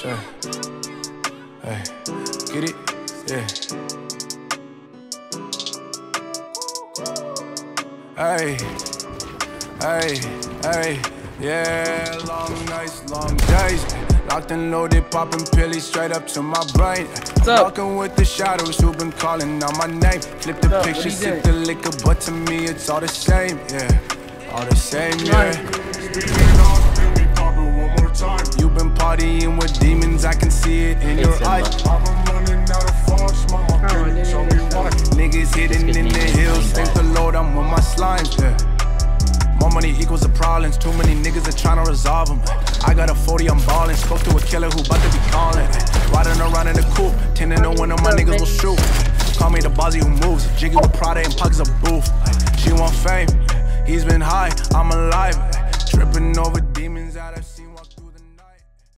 Hey, get it? Yeah. Hey, hey, hey, yeah. Long nights, long days. Locked and loaded, popping pillies straight up to my brain. Walking with the shadows who've been calling out my name. Flip the picture, sip the liquor, but to me it's all the same, yeah. All the same, yeah. You've been partying with demons, I can see it in your eyes. I've been running out of force, mama, can you tell me why? Niggas hidden in the hills, thank the Lord I'm with my slimes, yeah. More money equals the problems, too many niggas are trying to resolve them. I got a 40, I'm ballin', spoke to a killer who bout to be callin'. Riding around in the coupe, 10 to 1 of my niggas will shoot. Call me the Bozzy who moves, jiggy with Prada and pockets of booth. She want fame, he's been high, I'm alive.